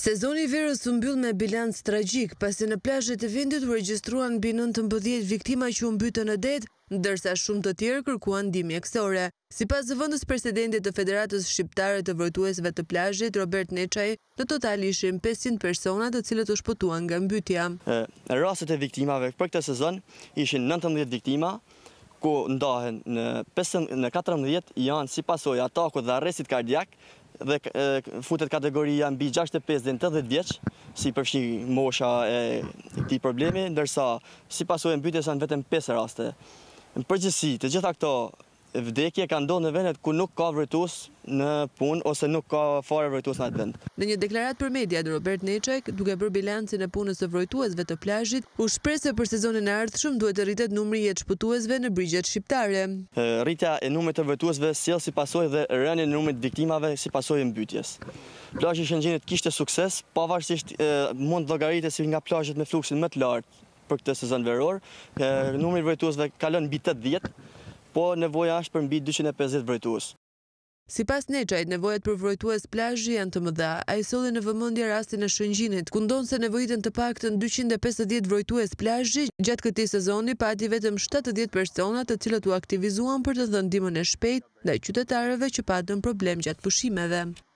Sezoni verës u mbyll me bilanc tragjik, pasi në plazhet e vendit u regjistruan mbi 19 viktima që u mbytën në det, ndërsa shumë të tjerë kërkuan ndihmë mjekësore. Sipas zëvendës presidentit të Federatës Shqiptare të Vrojtuesve të Plazhit, Robert Neçaj, në total ishin 500 persona të cilët u shpëtuan nga mbytja. Rastet e viktimave për këtë sezon ishin 19 viktima, ku ndahen në 14 janë si pasojë atakut dhe arrestit kardiak, dhe futet kategoria mbi 65 dhe 80 vjeç, si përfshi mosha e këtij problemi, ndërsa si pasojë mbytjes janë vetëm 5 raste. Në përgjithësi, të gjitha këto vdekje kanë ndodhur në vendet ku nuk ka vrojtues në punë ose nuk ka fare vrojtues në atë vend. Në një deklaratë për mediat, Robert Neçaj, duke bërë bilancin e punës së vrojtuesve të plazhit, u shpreh se për sezonin e ardhshëm duhet të rritet numri i jetë shpëtuesve në brigjet shqiptare. Rritja e numrit të vrojtuesve sjell si pasojë dhe rënien e numrit të viktimave si pasojë e mbytjes. Plazhi i Shëngjinit kishte sukses, pavarësisht mund llogaritesi nga plazhet me fluksin më të lartë për këtë sezon veror. Numri i vrojtuesve kalon mbi 80, po nevoja është për mbi 250 vrojtues. Sipas Neçajt, nevojat për vrojtues plazhi janë të mëdha. Ai solli në vëmendje rastin e Shëngjinit, ku ndonse se nevojiten të paktën 250 vrojtues plazhi, gjatë këtij sezoni pati vetëm 70 persona të cilët u aktivizuan për të dhënë ndihmën e shpejtë ndaj qytetarëve që patën problem gjatë pushimeve.